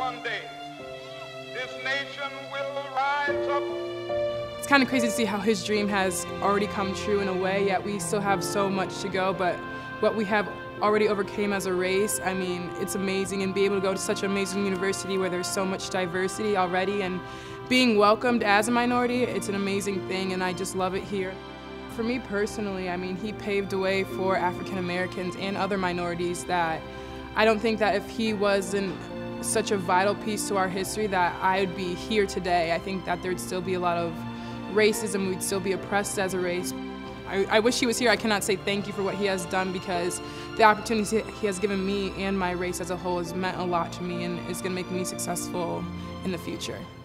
one day, this nation will rise up. It's kind of crazy to see how his dream has already come true in a way, yet we still have so much to go, but what we have already overcame as a race, I mean, it's amazing, and be able to go to such an amazing university where there's so much diversity already, and being welcomed as a minority, it's an amazing thing, and I just love it here. For me personally, I mean, he paved the way for African Americans and other minorities that I don't think that if he wasn't such a vital piece to our history that I would be here today. I think that there'd still be a lot of racism, we'd still be oppressed as a race. I wish he was here. I cannot say thank you for what he has done, because the opportunities he has given me and my race as a whole has meant a lot to me and is going to make me successful in the future.